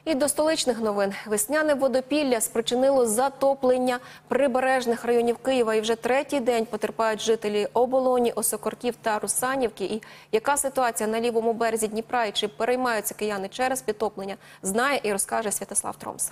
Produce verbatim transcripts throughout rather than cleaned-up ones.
І до столичних новин. Весняне водопілля спричинило затоплення прибережних районів Києва. І вже третій день потерпають жителі Оболоні, Осокорків та Русанівки. І яка ситуація на лівому березі Дніпра і чи переймаються кияни через підтоплення, знає і розкаже Святослав Тромса.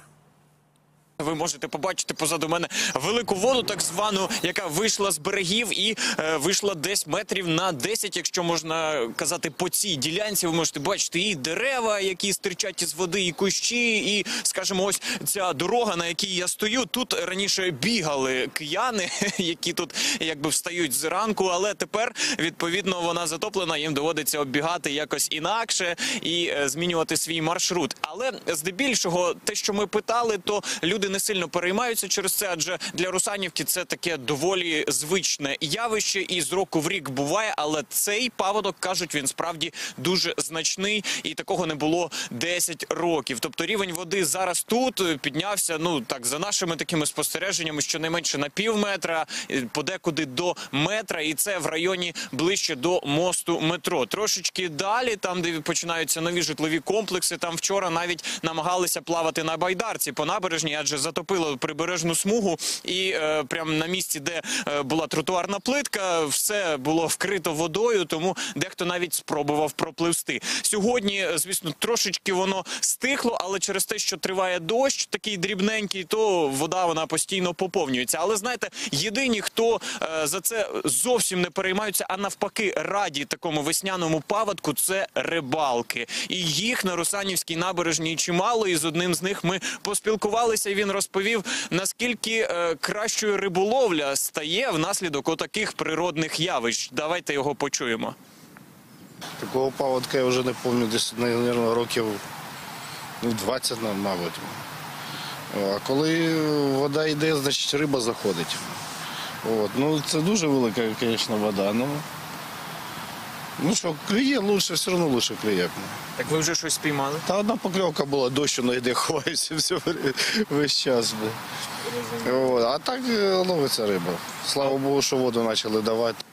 Ви можете побачити позаду мене велику воду, так звану, яка вийшла з берегів і е, вийшла десь метрів на десять, якщо можна казати, по цій ділянці. Ви можете бачити і дерева, які стирчать із води, і кущі, і, скажімо, ось ця дорога, на якій я стою. Тут раніше бігали кияни, які тут якби встають зранку, але тепер, відповідно, вона затоплена, їм доводиться оббігати якось інакше і е, змінювати свій маршрут. Але здебільшого, те, що ми питали, то люди не сильно переймаються через це, адже для Русанівки це таке доволі звичне явище і з року в рік буває, але цей паводок, кажуть, він справді дуже значний і такого не було десять років. Тобто рівень води зараз тут піднявся, ну так, за нашими такими спостереженнями, щонайменше на пів метра, подекуди до метра, і це в районі ближче до мосту метро. Трошечки далі, там де починаються нові житлові комплекси, там вчора навіть намагалися плавати на байдарці по набережній, адже затопило прибережну смугу і е, прямо на місці, де е, була тротуарна плитка, все було вкрито водою, тому дехто навіть спробував пропливсти. Сьогодні, звісно, трошечки воно стихло, але через те, що триває дощ, такий дрібненький, то вода вона постійно поповнюється. Але, знаєте, єдині, хто е, за це зовсім не переймаються, а навпаки раді такому весняному паводку, це рибалки. І їх на Русанівській набережній чимало, і з одним з них ми поспілкувалися, і він розповів, наскільки е, кращою риболовля стає внаслідок отаких природних явищ. Давайте його почуємо. Такого паводка я вже не пам'ятаю, десь, мабуть, років двадцять, мабуть. А коли вода йде, значить риба заходить. От. Ну, це дуже велика, звісно, вода. Ну, ну що, клює лучше, все одно лучше клює. Так ви вже щось спіймали? Та одна покльовка була, дощ на йде, ховаюся все, весь час. От. А так ловиться риба. Слава Богу, що воду почали давати.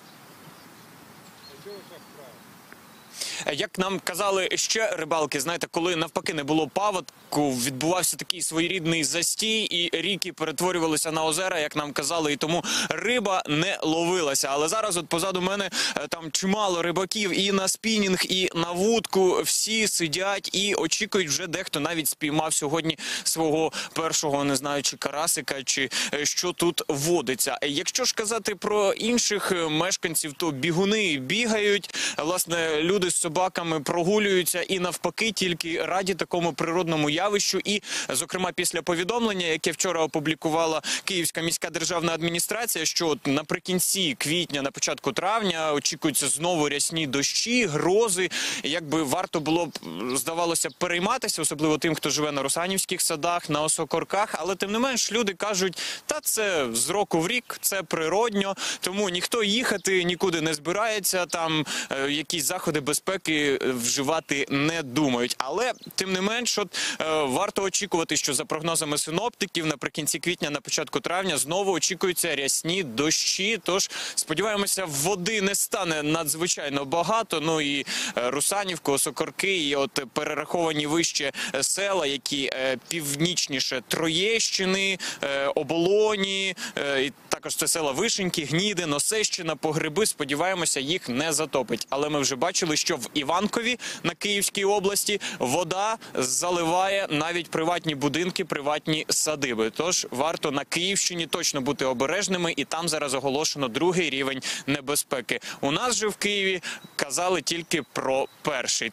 Як нам казали ще рибалки, знаєте, коли навпаки не було паводку, відбувався такий своєрідний застій, і ріки перетворювалися на озера, як нам казали, і тому риба не ловилася. Але зараз от позаду мене там чимало рибаків і на спінінг, і на вудку. Всі сидять і очікують, вже дехто навіть спіймав сьогодні свого першого, не знаю, чи карасика, чи що тут водиться. Якщо ж казати про інших мешканців, то бігуни бігають, власне, люди з собаками прогулюються і навпаки тільки раді такому природному явищу. І, зокрема, після повідомлення, яке вчора опублікувала Київська міська державна адміністрація, що от наприкінці квітня, на початку травня очікуються знову рясні дощі, грози. Якби варто було б, здавалося, перейматися, особливо тим, хто живе на Русанівських садах, на Осокорках. Але тим не менш люди кажуть, та це з року в рік, це природньо, тому ніхто їхати нікуди не збирається, там е, якісь заходи безпеки вживати не думають. Але, тим не менш, от, е, варто очікувати, що за прогнозами синоптиків наприкінці квітня, на початку травня знову очікуються рясні дощі. Тож, сподіваємося, води не стане надзвичайно багато. Ну і е, Русанівка, Осокорки, і от перераховані вище села, які е, північніше Троєщини, е, Оболоні, е, і також це села Вишеньки, Гніди, Носещина, Погреби. Сподіваємося, їх не затопить. Але ми вже бачили, що в Іванкові на Київській області вода заливає навіть приватні будинки, приватні садиби. Тож варто на Київщині точно бути обережними, і там зараз оголошено другий рівень небезпеки. У нас же в Києві казали тільки про перший.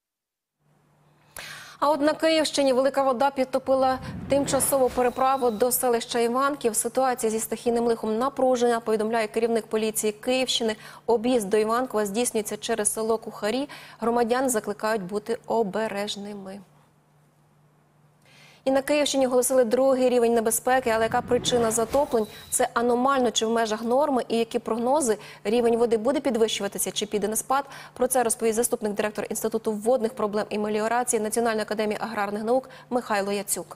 А от на Київщині велика вода підтопила тимчасову переправу до селища Іванків. Ситуація зі стихійним лихом напружена, повідомляє керівник поліції Київщини. Об'їзд до Іванкова здійснюється через село Кухарі. Громадян закликають бути обережними. І на Київщині оголосили другий рівень небезпеки, але яка причина затоплень? Це аномально чи в межах норми? І які прогнози? Рівень води буде підвищуватися чи піде на спад? Про це розповість заступник директора Інституту водних проблем і меліорації Національної академії аграрних наук Михайло Яцюк.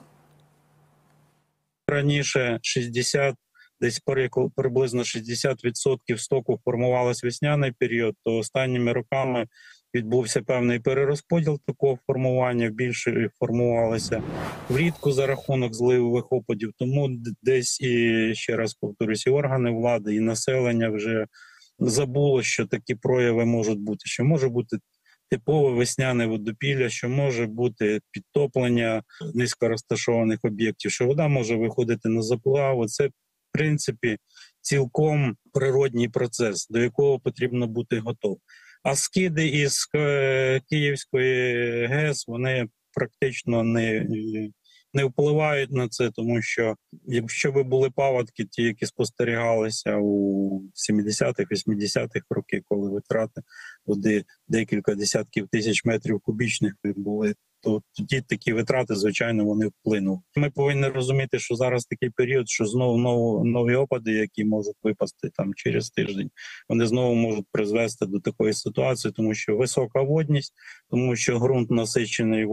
Раніше шістдесят, десь приблизно шістдесят відсотків стоку формувалось весняний період, то останніми роками відбувся певний перерозподіл такого формування, більше формувалося влітку за рахунок зливових опадів. Тому десь, і ще раз повторюсь, і органи влади, і населення вже забуло, що такі прояви можуть бути, що може бути типове весняне водопілля, що може бути підтоплення низько розташованих об'єктів, що вода може виходити на заплаву. Це, в принципі, цілком природній процес, до якого потрібно бути готовим. А скиди із е, Київської ГЕС, вони практично не, не впливають на це, тому що якщо би були паводки, ті, які спостерігалися у сімдесятих, вісімдесятих років, коли витрати води декілька десятків тисяч метрів кубічних були, то тоді такі витрати, звичайно, вони вплинули. Ми повинні розуміти, що зараз такий період, що знову нові, нові опади, які можуть випасти там через тиждень, вони знову можуть призвести до такої ситуації, тому що висока водність, тому що ґрунт насичений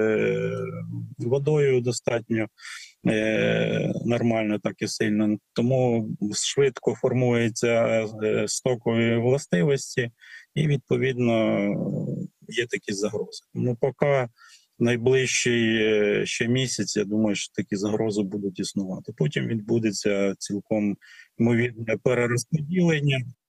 водою достатньо е, нормально, так і сильно. Тому швидко формуються стокові властивості і, відповідно, є такі загрози. Ну, поки найближчий ще місяць, я думаю, що такі загрози будуть існувати. Потім відбудеться цілком ймовірне перерозподілення.